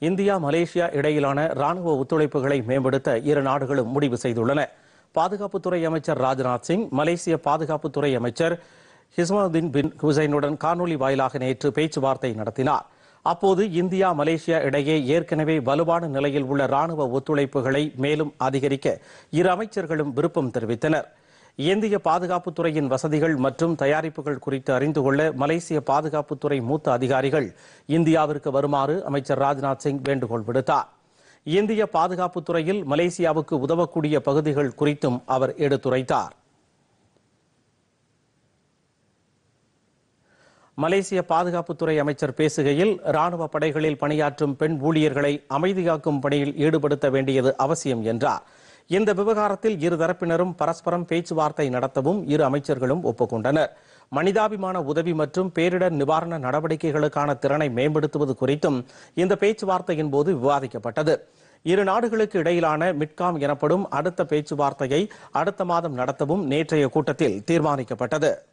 India Malaysia இடையிலான ராணுவ ஒத்துழைப்புகளை மேம்படுத்த இரு நாடுகளும் முடிவு செய்துள்ளன. பாதுகாப்புத்துறை அமைச்சர் ராஜ்நாத் சிங் மலேசிய பாதுகாப்புத்துறை அமைச்சர் ஹிஸ்மாவுதீன் பின் ஹுசைனுடன் காணொலி வாயிலாக நேற்று பேச்சுவார்த்தை நடத்தினார். அப்போது இந்தியா மலேசியா இடையே ஏற்கனவே வலுவான நிலையில் உள்ள ராணுவ ஒத்துழைப்புகளை மேலும் அதிகரிக்க இரு அமைச்சர்களும் விருப்பம் தெரிவித்தனர். இந்திய பாதுகாப்புத்துறையின் வசதிகள் மற்றும் தயாரிப்புகள் குறித்து அறிந்து கொள்ள மலேசிய பாதுகாப்புத்துறை மூத்த அதிகாரிகள் இந்தியாவிற்கு வருமாறு அமைச்சர் ராஜ்நாத் சிங் வேண்டுகோள் விடுத்தார். இந்திய பாதுகாப்புத்துறையில் மலேசியாவுக்கு உதவக்கூடிய பகுதிகள் குறித்தும் அவர் எடுத்துரைத்தார். மலேசிய பாதுகாப்புத்துறை அமைச்சர் பேசுகையில், ராணுவ படைகளில் பணியாற்றும் பெண் ஊழியர்களை அமைதி காக்கும் பணியில் ஈடுபடுத்த வேண்டியது அவசியம் என்றார். இந்த விவகாரத்தில் இருதரப்பினரும் பரஸ்பரம் பேச்சுவார்த்தை நடத்தவும் இரு அமைச்சர்களும் ஒப்புக்கொண்டனர். மனிதாபிமான உதவி மற்றும் பேரிடர் நிவாரண நடவடிக்கைகளுக்கான திறனை மேம்படுத்துவது குறித்தும் இந்த பேச்சுவார்த்தையின் போது விவாதிக்கப்பட்டது. இரு நாடுகளுக்கு இடையிலான மிட்காம் எனப்படும் அடுத்த பேச்சுவார்த்தையை அடுத்த மாதம் நடத்தவும் நேற்றைய கூட்டத்தில் தீர்மானிக்கப்பட்டது.